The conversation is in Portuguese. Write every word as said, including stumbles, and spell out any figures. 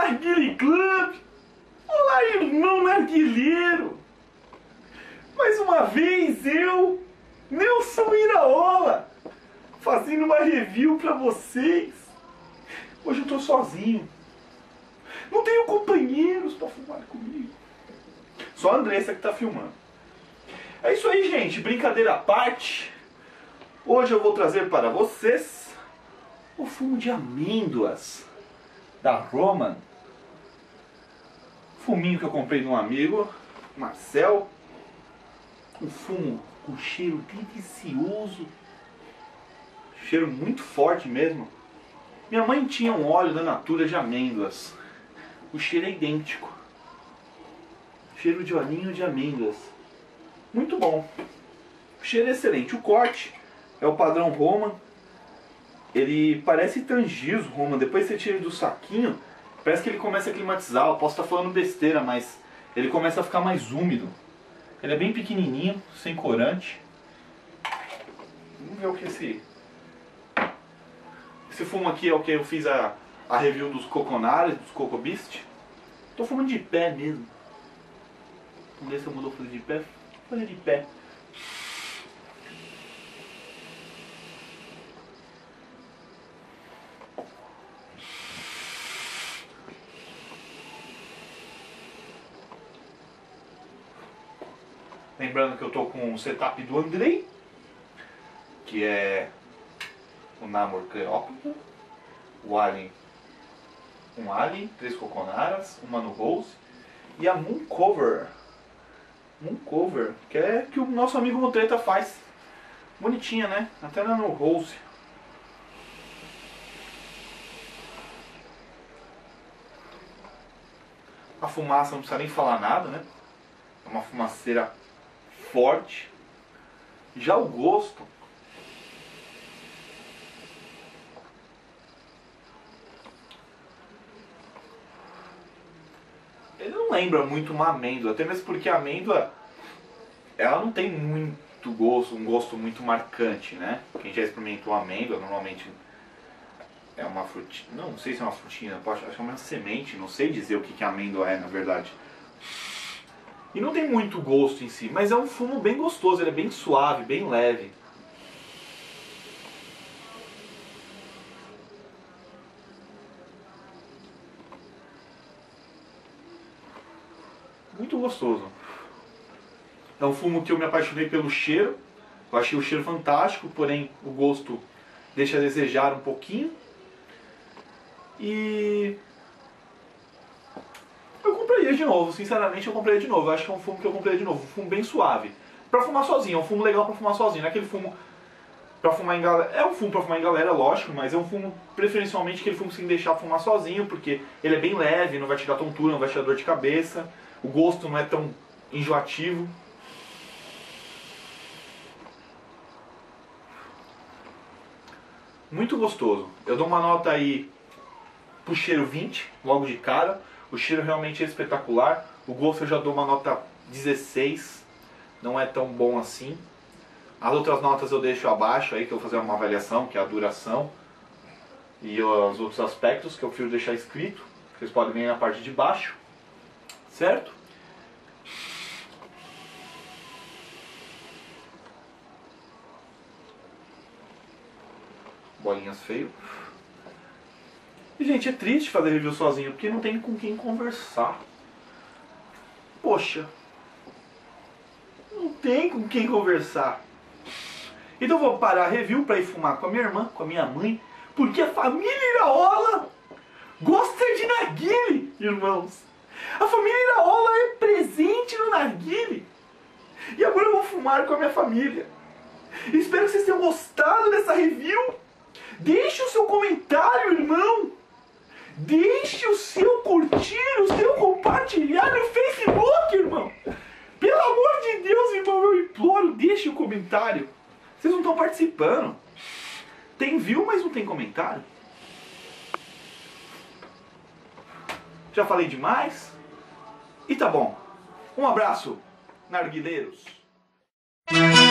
Narguile Club! Olá, irmão narguilheiro! Mais uma vez eu, Nelson Iraola, fazendo uma review pra vocês. Hoje eu tô sozinho. Não tenho companheiros pra fumar comigo. Só a Andressa que tá filmando. É isso aí, gente. Brincadeira à parte. Hoje eu vou trazer para vocês o fumo de amêndoas da Roman. Fuminho que eu comprei de um amigo, Marcel. Um fumo com cheiro delicioso. Cheiro muito forte mesmo. Minha mãe tinha um óleo da Natura de amêndoas. O cheiro é idêntico. Cheiro de olhinho de amêndoas. Muito bom. O cheiro é excelente. O corte é o padrão Roman. Ele parece Tangiso Roman. Depois você tira ele do saquinho, parece que ele começa a climatizar. Eu posso estar falando besteira, mas ele começa a ficar mais úmido. Ele é bem pequenininho, sem corante. Vamos ver o que esse... Esse fumo aqui é o que eu fiz a, a review dos Coconares, dos Coco Beast. Tô fumando de pé mesmo. Vamos ver se eu mudou fazer de pé. Vou fazer de pé. Lembrando que eu tô com o setup do Andrei, que é o Namor Cleópatra, o Alien, um Alien, três Coconaras, uma no Rose e a Moon Cover. Moon Cover, que é que o nosso amigo Mutreta faz. Bonitinha, né? Até na no Rose. A fumaça não precisa nem falar nada, né? É uma fumaceira forte. Já o gosto, ele não lembra muito uma amêndoa, até mesmo porque a amêndoa ela não tem muito gosto, um gosto muito marcante, né? Quem já experimentou amêndoa normalmente é uma frutinha, não, não sei se é uma frutinha, acho que é uma semente, não sei dizer o que que a amêndoa é na verdade. E não tem muito gosto em si, mas é um fumo bem gostoso, ele é bem suave, bem leve. Muito gostoso. É um fumo que eu me apaixonei pelo cheiro. Eu achei o cheiro fantástico, porém o gosto deixa a desejar um pouquinho. E... eu compraria de novo, sinceramente eu compraria de novo. Eu acho que é um fumo que eu compraria de novo. Um fumo bem suave. Pra fumar sozinho, é um fumo legal pra fumar sozinho. Não é aquele fumo pra fumar em galera. É um fumo pra fumar em galera, lógico, mas é um fumo preferencialmente aquele fumo sem deixar fumar sozinho, porque ele é bem leve, não vai te dar tontura, não vai te dar dor de cabeça. O gosto não é tão enjoativo. Muito gostoso. Eu dou uma nota aí pro cheiro vinte, logo de cara. O cheiro realmente é espetacular. O gosto eu já dou uma nota dezesseis. Não é tão bom assim. As outras notas eu deixo abaixo aí, que eu vou fazer uma avaliação, que é a duração. E os outros aspectos que eu prefiro deixar escrito. Vocês podem ver na parte de baixo. Certo? Bolinhas feio. E, gente, é triste fazer review sozinho, porque não tem com quem conversar. Poxa. Não tem com quem conversar. Então eu vou parar a review para ir fumar com a minha irmã, com a minha mãe, porque a família Iraola gosta de narguile, irmãos. A família Iraola é presente no narguile. E agora eu vou fumar com a minha família. Espero que vocês tenham gostado dessa review. Deixe o seu comentário, irmão. Deixe o seu curtir, o seu compartilhar no Facebook, irmão. Pelo amor de Deus, irmão, eu imploro, deixe o comentário. Vocês não estão participando. Tem view, mas não tem comentário. Já falei demais? E tá bom. Um abraço, narguileiros.